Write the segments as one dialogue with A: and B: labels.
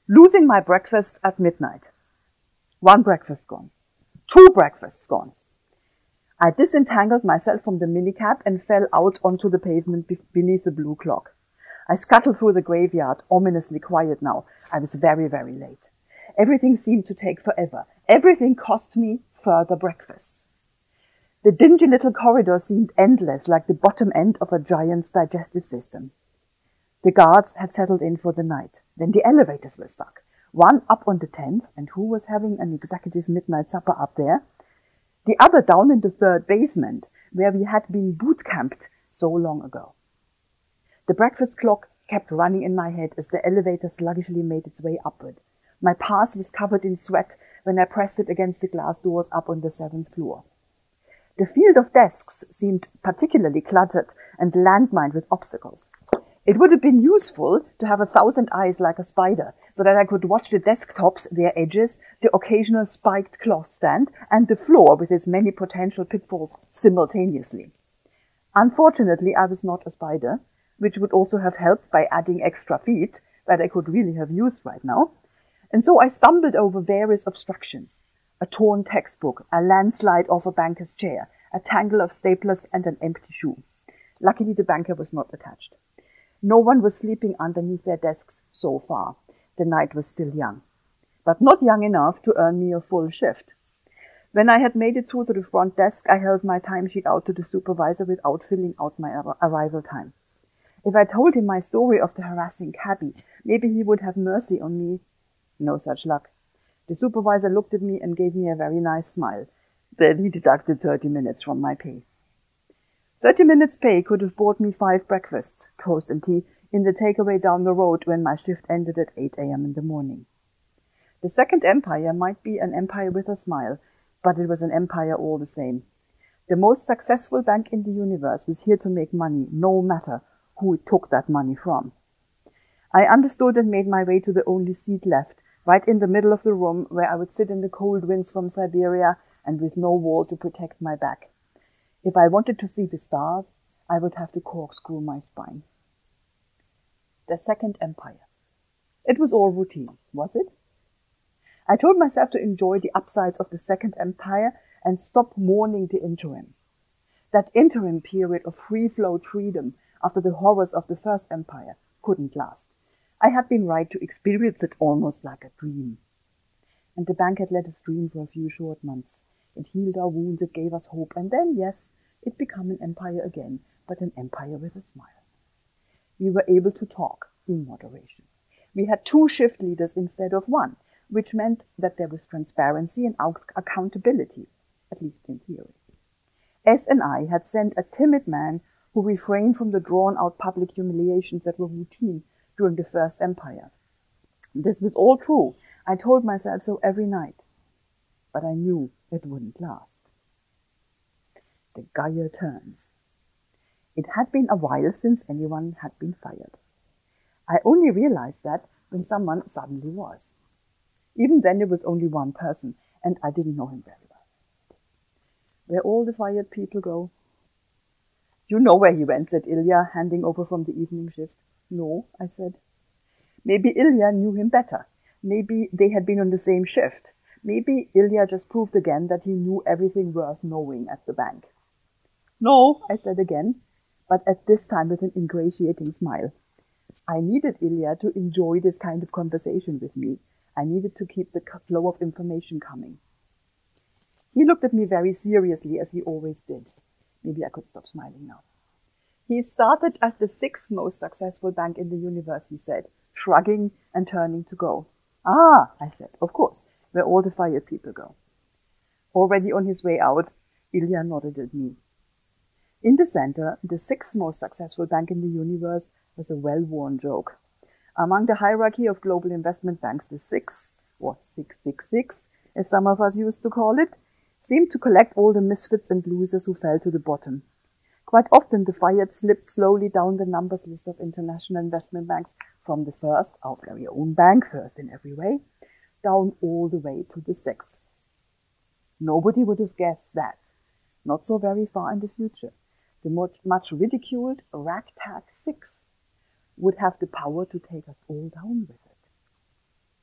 A: Losing my breakfast at midnight. 1 breakfast gone. 2 breakfasts gone. I disentangled myself from the minicab and fell out onto the pavement beneath the blue clock. I scuttled through the graveyard, ominously quiet now. I was very, very late. Everything seemed to take forever. Everything cost me further breakfasts. The dingy little corridor seemed endless, like the bottom end of a giant's digestive system. The guards had settled in for the night. Then the elevators were stuck. One up on the 10th, and who was having an executive midnight supper up there? The other down in the 3rd basement, where we had been boot-camped so long ago. The breakfast clock kept running in my head as the elevator sluggishly made its way upward. My pass was covered in sweat when I pressed it against the glass doors up on the 7th floor. The field of desks seemed particularly cluttered and landmined with obstacles. It would have been useful to have 1,000 eyes like a spider, so that I could watch the desktops, their edges, the occasional spiked cloth stand, and the floor with its many potential pitfalls simultaneously. Unfortunately, I was not a spider, which would also have helped by adding extra feet that I could really have used right now. And so I stumbled over various obstructions. A torn textbook, a landslide off a banker's chair, a tangle of staplers, and an empty shoe. Luckily, the banker was not attached. No one was sleeping underneath their desks so far. The night was still young, but not young enough to earn me a full shift. When I had made it through to the front desk, I held my timesheet out to the supervisor without filling out my arrival time. If I told him my story of the harassing cabbie, maybe he would have mercy on me. No such luck. The supervisor looked at me and gave me a very nice smile. Then he deducted 30 minutes from my pay. 30 minutes pay could have bought me 5 breakfasts, toast and tea, in the takeaway down the road when my shift ended at 8 a.m. in the morning. The second empire might be an empire with a smile, but it was an empire all the same. The most successful bank in the universe was here to make money, no matter who it took that money from. I understood and made my way to the only seat left, right in the middle of the room where I would sit in the cold winds from Siberia and with no wall to protect my back. If I wanted to see the stars, I would have to corkscrew my spine. The second empire. It was all routine, was it? I told myself to enjoy the upsides of the second empire and stop mourning the interim. That interim period of free-float freedom after the horrors of the first empire couldn't last. I had been right to experience it almost like a dream. And the bank had let us dream for a few short months. It healed our wounds, it gave us hope, and then, yes, it became an empire again, but an empire with a smile. We were able to talk in moderation. We had 2 shift leaders instead of 1, which meant that there was transparency and accountability, at least in theory. S and I had sent a timid man who refrained from the drawn-out public humiliations that were routine during the first empire. This was all true. I told myself so every night. But I knew it wouldn't last. The gyre turns. It had been a while since anyone had been fired. I only realized that when someone suddenly was. Even then it was only one person, and I didn't know him very well. Where all the fired people go? You know where he went, said Ilya, handing over from the evening shift. No, I said. Maybe Ilya knew him better. Maybe they had been on the same shift. Maybe Ilya just proved again that he knew everything worth knowing at the bank. No, I said again, but at this time with an ingratiating smile. I needed Ilya to enjoy this kind of conversation with me. I needed to keep the flow of information coming. He looked at me very seriously, as he always did. Maybe I could stop smiling now. He started at the 6th most successful bank in the universe, he said, shrugging and turning to go. Ah, I said, of course, where all the fired people go. Already on his way out, Ilya nodded at me. In the center, the 6th most successful bank in the universe was a well-worn joke. Among the hierarchy of global investment banks, the 6th, or 666, as some of us used to call it, seemed to collect all the misfits and losers who fell to the bottom. Quite often, the fired slipped slowly down the numbers list of international investment banks from the first, our very own bank, first in every way, down all the way to the 6th. Nobody would have guessed that, not so very far in the future, the much ridiculed ragtag 6 would have the power to take us all down with it.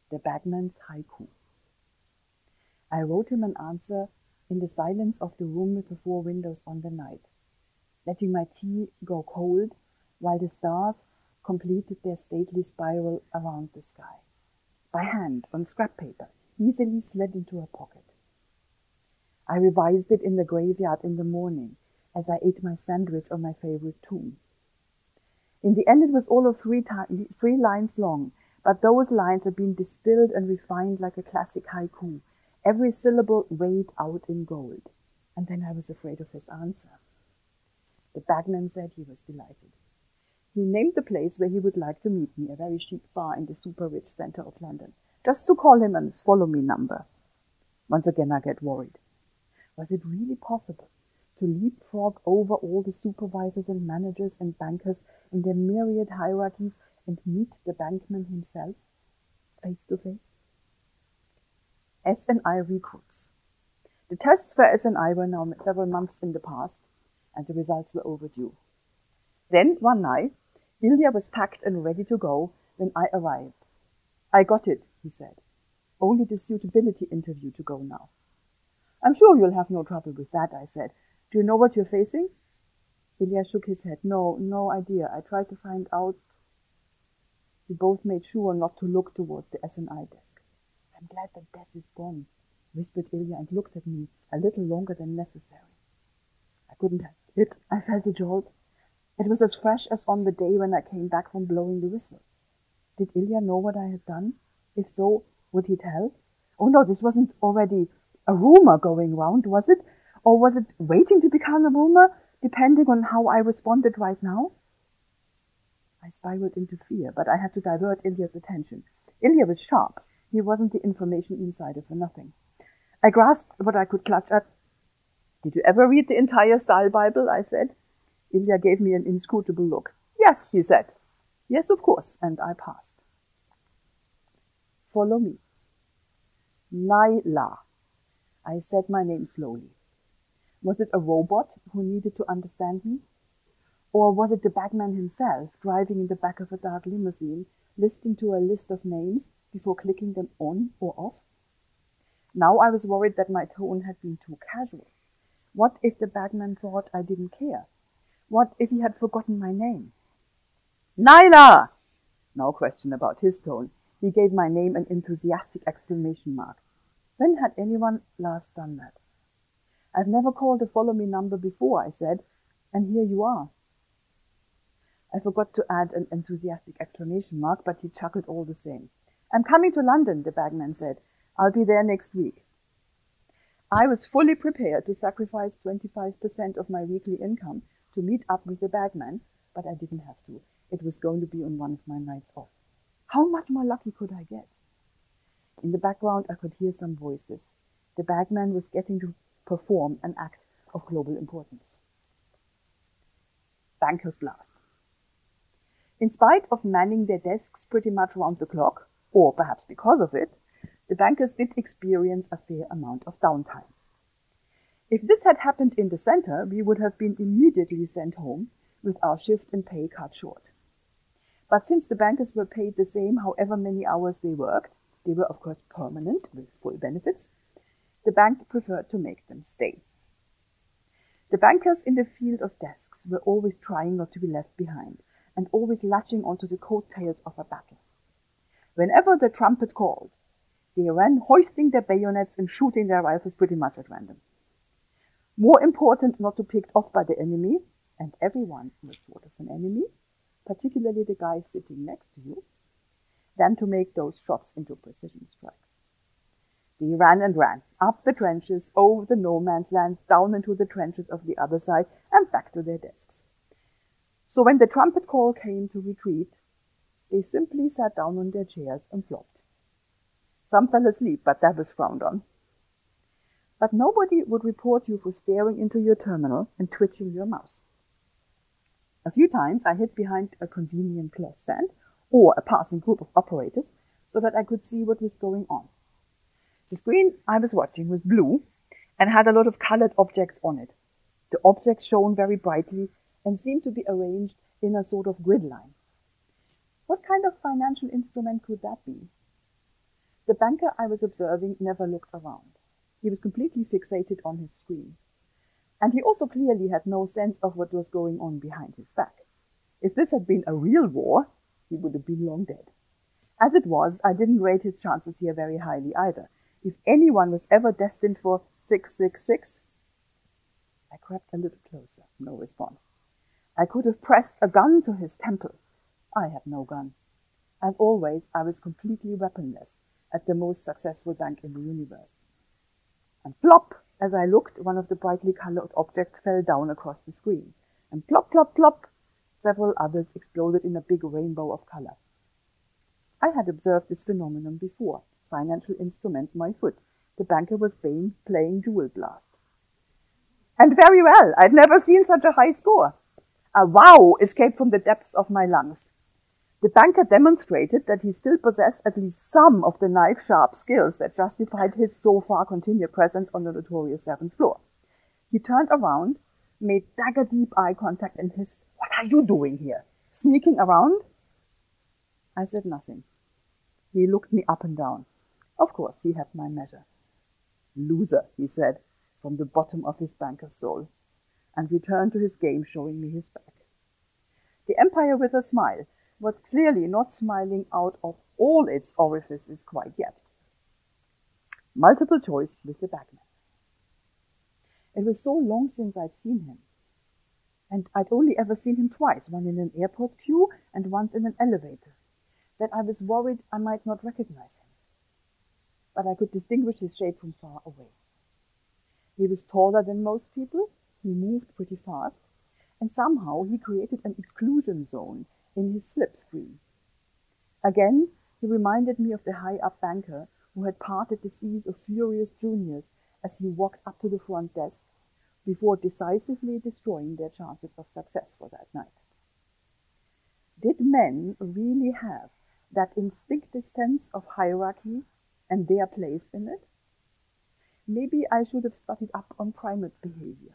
A: the bagman's haiku. I wrote him an answer in the silence of the room with the 4 windows on the night, letting my tea go cold while the stars completed their stately spiral around the sky. By hand, on scrap paper, easily slid into a pocket. I revised it in the graveyard in the morning as I ate my sandwich on my favorite tomb. In the end, it was all of 3 lines long, but those lines had been distilled and refined like a classic haiku, every syllable weighed out in gold. And then I was afraid of his answer. The bagman said he was delighted. He named the place where he would like to meet me, a very chic bar in the super-rich centre of London, just to call him on his follow-me number. Once again, I get worried. Was it really possible to leapfrog over all the supervisors and managers and bankers in their myriad hierarchies and meet the bankman himself, face to face? S&I recruits. The tests for S&I were now several months in the past, and the results were overdue. Then, one night, Ilya was packed and ready to go when I arrived. I got it, he said. Only the suitability interview to go now. I'm sure you'll have no trouble with that, I said. Do you know what you're facing? Ilya shook his head. No idea. I tried to find out. We both made sure not to look towards the S&I desk. I'm glad that desk is gone, whispered Ilya and looked at me a little longer than necessary. I couldn't help it. I felt a jolt. It was as fresh as on the day when I came back from blowing the whistle. Did Ilya know what I had done? If so, would he tell? Oh no, this wasn't already a rumor going round, was it? Or was it waiting to become a rumor, depending on how I responded right now? I spiraled into fear, but I had to divert Ilya's attention. Ilya was sharp. He wasn't the information insider for nothing. I grasped what I could clutch at. Did you ever read the entire Style Bible? I said. Ilya gave me an inscrutable look. Yes, he said. Yes, of course, and I passed. Follow me. Naila. I said my name slowly. Was it a robot who needed to understand me? Or was it the bagman himself, driving in the back of a dark limousine, listening to a list of names before clicking them on or off? Now I was worried that my tone had been too casual. What if the bagman thought I didn't care? What if he had forgotten my name? Naila! No question about his tone. He gave my name an enthusiastic exclamation mark. When had anyone last done that? I've never called a follow-me number before, I said, and here you are. I forgot to add an enthusiastic exclamation mark, but he chuckled all the same. I'm coming to London, the bagman said. I'll be there next week. I was fully prepared to sacrifice 25% of my weekly income to meet up with the bagman, but I didn't have to. It was going to be on one of my nights off. How much more lucky could I get? In the background, I could hear some voices. The bagman was getting to perform an act of global importance. Banker's blast. In spite of manning their desks pretty much round the clock, or perhaps because of it, the bankers did experience a fair amount of downtime. If this had happened in the center, we would have been immediately sent home with our shift and pay cut short. But since the bankers were paid the same however many hours they worked, they were of course permanent with full benefits, the bank preferred to make them stay. The bankers in the field of desks were always trying not to be left behind and always latching onto the coattails of a battle. Whenever the trumpet called, they ran hoisting their bayonets and shooting their rifles pretty much at random. More important not to be picked off by the enemy, and everyone was sort of an enemy, particularly the guy sitting next to you, than to make those shots into precision strikes. They ran and ran, up the trenches, over the no man's land, down into the trenches of the other side, and back to their desks. So when the trumpet call came to retreat, they simply sat down on their chairs and flopped. Some fell asleep, but that was frowned on. But nobody would report you for staring into your terminal and twitching your mouse. A few times I hid behind a convenient cloth stand or a passing group of operators so that I could see what was going on. The screen I was watching was blue and had a lot of colored objects on it. The objects shone very brightly and seemed to be arranged in a sort of grid line. What kind of financial instrument could that be? The banker I was observing never looked around. He was completely fixated on his screen. And he also clearly had no sense of what was going on behind his back. If this had been a real war, he would have been long dead. As it was, I didn't rate his chances here very highly either. If anyone was ever destined for 666, I crept a little closer. No response. I could have pressed a gun to his temple. I had no gun. As always, I was completely weaponless at the most successful bank in the universe. And plop! As I looked, one of the brightly colored objects fell down across the screen. And plop, plop, plop! Several others exploded in a big rainbow of color. I had observed this phenomenon before. Financial instrument, my foot. The banker was playing Jewel Blast. And very well. I'd never seen such a high score. A wow escaped from the depths of my lungs. The banker demonstrated that he still possessed at least some of the knife-sharp skills that justified his so far continued presence on the notorious 7th floor. He turned around, made dagger-deep eye contact and hissed, "What are you doing here? Sneaking around?" I said nothing. He looked me up and down. Of course, he had my measure. "Loser," he said, from the bottom of his banker's soul, and returned to his game, showing me his back. The Empire with a smile, was clearly not smiling out of all its orifices quite yet. Multiple choice with the bagman. It was so long since I'd seen him. And I'd only ever seen him twice, one in an airport queue and once in an elevator, that I was worried I might not recognize him. But I could distinguish his shape from far away. He was taller than most people, he moved pretty fast, and somehow he created an exclusion zone in his slipstream. Again, he reminded me of the high-up banker who had parted the seas of furious juniors as he walked up to the front desk before decisively destroying their chances of success for that night. Did men really have that instinctive sense of hierarchy and their place in it? Maybe I should have studied up on primate behavior.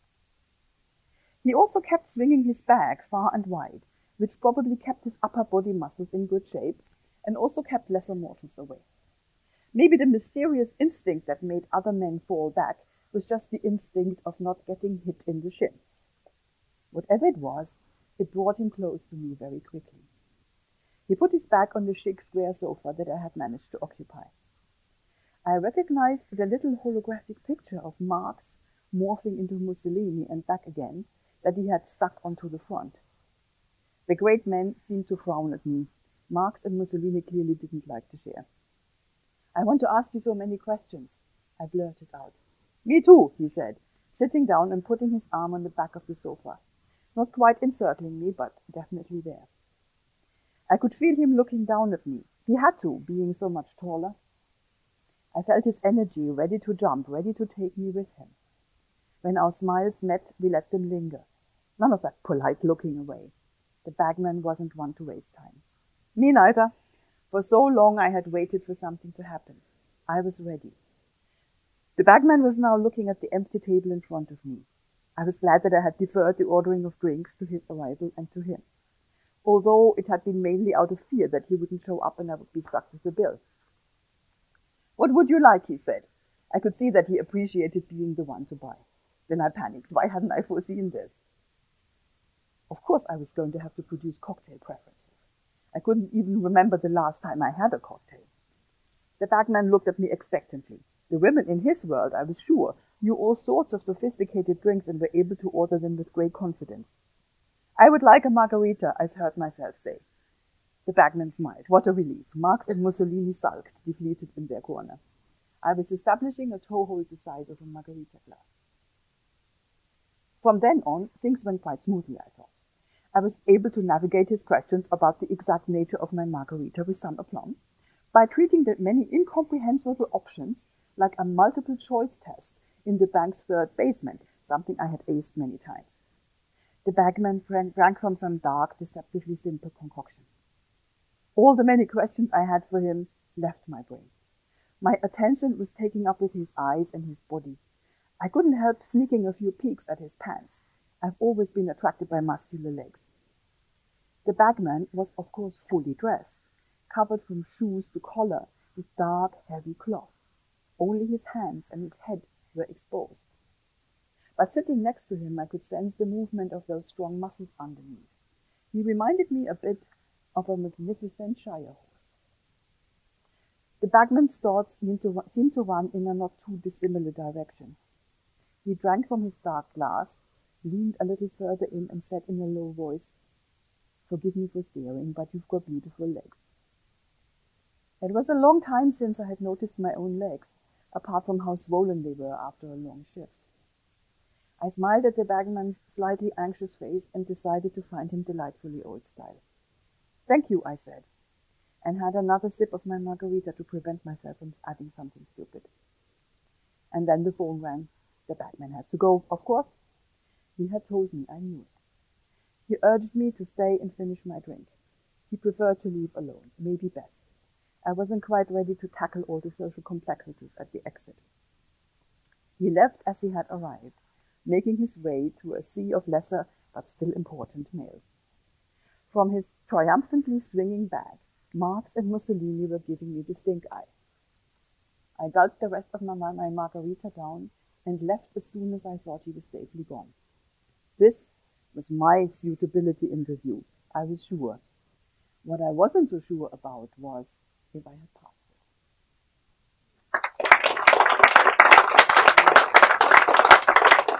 A: He also kept swinging his bag far and wide, which probably kept his upper body muscles in good shape and also kept lesser mortals away. Maybe the mysterious instinct that made other men fall back was just the instinct of not getting hit in the shin. Whatever it was, it brought him close to me very quickly. He put his back on the chic square sofa that I had managed to occupy. I recognized the little holographic picture of Marx morphing into Mussolini and back again that he had stuck onto the front. The great men seemed to frown at me. Marx and Mussolini clearly didn't like to share. "I want to ask you so many questions," I blurted out. "Me too," he said, sitting down and putting his arm on the back of the sofa. Not quite encircling me, but definitely there. I could feel him looking down at me. He had to, being so much taller. I felt his energy, ready to jump, ready to take me with him. When our smiles met, we let them linger. None of that polite looking away. The bagman wasn't one to waste time. Me neither. For so long I had waited for something to happen. I was ready. The bagman was now looking at the empty table in front of me. I was glad that I had deferred the ordering of drinks to his arrival and to him, although it had been mainly out of fear that he wouldn't show up and I would be stuck with the bill. "What would you like?" he said. I could see that he appreciated being the one to buy. Then I panicked. Why hadn't I foreseen this? Of course I was going to have to produce cocktail preferences. I couldn't even remember the last time I had a cocktail. The bagman looked at me expectantly. The women in his world, I was sure, knew all sorts of sophisticated drinks and were able to order them with great confidence. "I would like a margarita," I heard myself say. The bagman smiled. What a relief. Marx and Mussolini sulked, defeated in their corner. I was establishing a toehold the size of a margarita glass. From then on, things went quite smoothly, I thought. I was able to navigate his questions about the exact nature of my margarita with some aplomb, by treating the many incomprehensible options like a multiple-choice test in the bank's third basement, something I had aced many times. The bagman drank from some dark, deceptively simple concoction. All the many questions I had for him left my brain. My attention was taken up with his eyes and his body. I couldn't help sneaking a few peeks at his pants. I've always been attracted by muscular legs. The bagman was, of course, fully dressed, covered from shoes to collar, with dark, heavy cloth. Only his hands and his head were exposed. But sitting next to him, I could sense the movement of those strong muscles underneath. He reminded me a bit of a magnificent Shire horse. The bagman's thoughts seemed to run in a not too dissimilar direction. He drank from his dark glass, leaned a little further in and said in a low voice, "Forgive me for staring, but you've got beautiful legs." It was a long time since I had noticed my own legs, apart from how swollen they were after a long shift. I smiled at the bagman's slightly anxious face and decided to find him delightfully old-style. "Thank you," I said, and had another sip of my margarita to prevent myself from adding something stupid. And then the phone rang. The bagman had to go, of course. He had told me, I knew it. He urged me to stay and finish my drink. He preferred to leave alone, maybe best. I wasn't quite ready to tackle all the social complexities at the exit. He left as he had arrived, making his way through a sea of lesser but still important males. From his triumphantly swinging bag, Marx and Mussolini were giving me the stink eye. I gulped the rest of my margarita down and left as soon as I thought he was safely gone. This was my suitability interview, I was sure. What I wasn't so sure about was if I had passed.